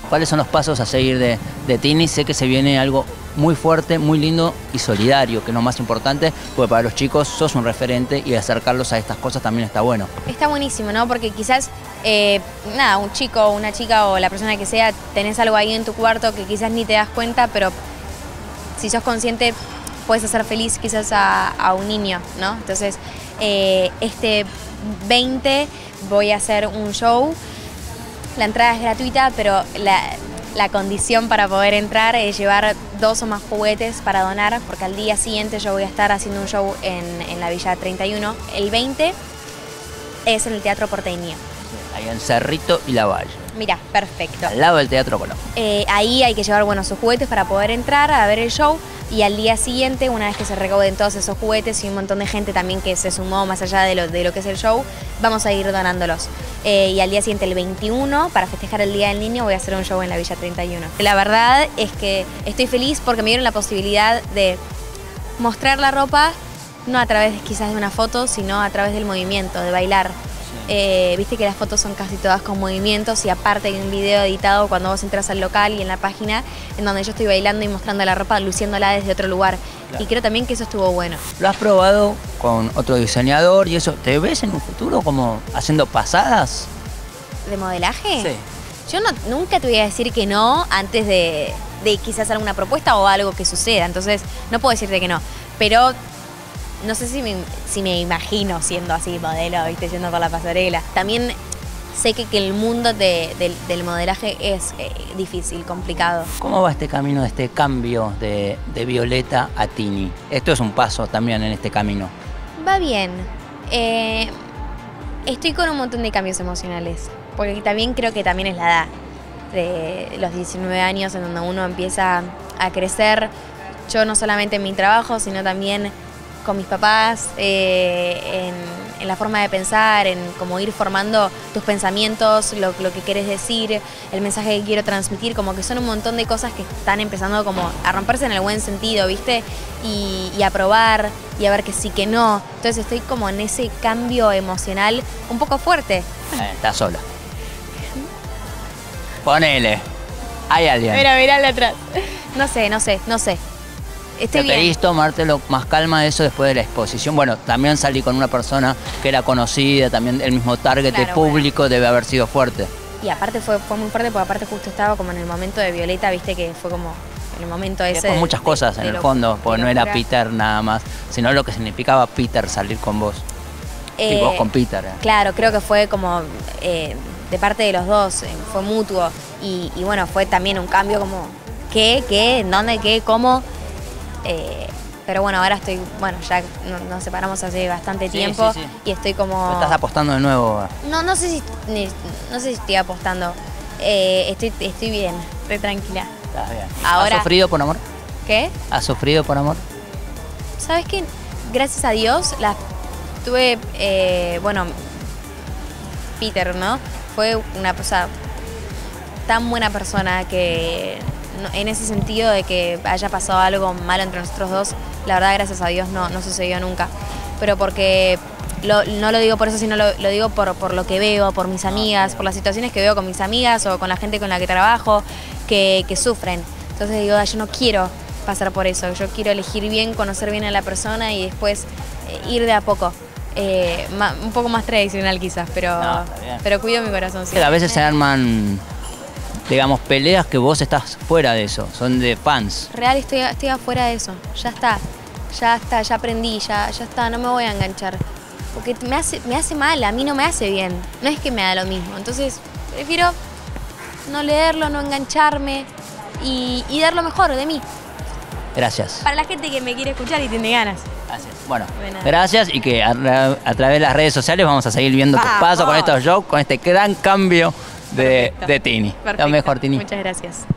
¿Cuáles son los pasos a seguir de Tini? Sé que se viene algo muy fuerte, muy lindo y solidario, que es lo más importante, porque para los chicos sos un referente y acercarlos a estas cosas también está bueno. Está buenísimo, ¿no? Porque quizás, nada, un chico, una chica o la persona que sea, tenés algo ahí en tu cuarto que quizás ni te das cuenta, pero si sos consciente puedes hacer feliz quizás a un niño, ¿no? Entonces, este 20 voy a hacer un show. La entrada es gratuita, pero la condición para poder entrar es llevar 2 o más juguetes para donar, porque al día siguiente yo voy a estar haciendo un show en la Villa 31. El 20 es en el Teatro Porteño. Ahí en Cerrito y La Valle. Mirá, perfecto. Al lado del Teatro Colón. Ahí hay que llevar, bueno, sus juguetes para poder entrar a ver el show. Y al día siguiente, una vez que se recauden todos esos juguetes y un montón de gente también que se sumó más allá de lo que es el show, vamos a ir donándolos. Y al día siguiente, el 21, para festejar el Día del Niño, voy a hacer un show en la Villa 31. La verdad es que estoy feliz porque me dieron la posibilidad de mostrar la ropa, no a través quizás de una foto, sino a través del movimiento, de bailar. Viste que las fotos son casi todas con movimientos y aparte hay un video editado cuando vos entras al local y en la página en donde yo estoy bailando y mostrando la ropa, luciéndola desde otro lugar. Claro. Y creo también que eso estuvo bueno. ¿Lo has probado con otro diseñador y eso? ¿Te ves en un futuro como haciendo pasadas? ¿De modelaje? Sí. Yo nunca te voy a decir que no antes de quizás alguna propuesta o algo que suceda. Entonces no puedo decirte que no. Pero no sé si me imagino siendo así modelo, ¿viste? Yendo por la pasarela. También sé que el mundo del modelaje es difícil, complicado. ¿Cómo va este camino, de este cambio de Violeta a Tini? Esto es un paso también en este camino. Va bien. Estoy con un montón de cambios emocionales. Porque también creo que también es la edad de los 19 años en donde uno empieza a crecer. Yo no solamente en mi trabajo, sino también con mis papás, en la forma de pensar, en cómo ir formando tus pensamientos, lo que querés decir, el mensaje que quiero transmitir, como que son un montón de cosas que están empezando como a romperse en el buen sentido, ¿viste? Y a probar, y a ver que sí, que no. Entonces estoy como en ese cambio emocional un poco fuerte. Estás sola. Ponele. Hay alguien. Mirá atrás. No sé. ¿Te pedís tomártelo más calma eso después de la exposición? Bueno, también salí con una persona que era conocida, también el mismo target de público, debe haber sido fuerte. Y aparte fue muy fuerte porque aparte justo estaba como en el momento de Violeta, viste que fue como en el momento ese. Después muchas cosas en el fondo, porque no era Peter nada más, sino lo que significaba Peter salir con vos. Y vos con Peter. Claro, creo que fue como de parte de los dos, fue mutuo. Y bueno, fue también un cambio como ¿qué? ¿Dónde? ¿Qué? ¿Cómo? Pero bueno, ahora estoy, bueno, ya nos separamos hace bastante tiempo. Sí. Y estoy como... ¿Estás apostando de nuevo? No sé si estoy apostando. Estoy bien, estoy tranquila. Estás bien. Ahora, ¿Has sufrido por amor? ¿Qué? ¿Has sufrido por amor? ¿Sabes qué? Gracias a Dios tuve, bueno, Peter, ¿no? Fue una cosa tan buena persona que en ese sentido de que haya pasado algo malo entre nosotros dos, la verdad, gracias a Dios, no sucedió nunca. Pero porque no lo digo por eso, sino lo digo por lo que veo, por mis amigas, por las situaciones que veo con mis amigas o con la gente con la que trabajo, que sufren. Entonces digo, yo no quiero pasar por eso, yo quiero elegir bien, conocer bien a la persona y después ir de a poco. Un poco más tradicional quizás, pero cuido mi corazón. Sí. A veces se arman, digamos, peleas que vos estás fuera de eso, son de fans. Real, estoy afuera de eso, ya está, ya aprendí, ya está, no me voy a enganchar. Porque me hace mal, a mí no me hace bien, no es que me da lo mismo. Entonces prefiero no leerlo, no engancharme y dar lo mejor de mí. Gracias. Para la gente que me quiere escuchar y tiene ganas. Gracias. Bueno, gracias y que a través de las redes sociales vamos a seguir viendo tus pasos con estos shows, con este gran cambio de Tini. Perfecto. Lo mejor, Tini. Muchas gracias.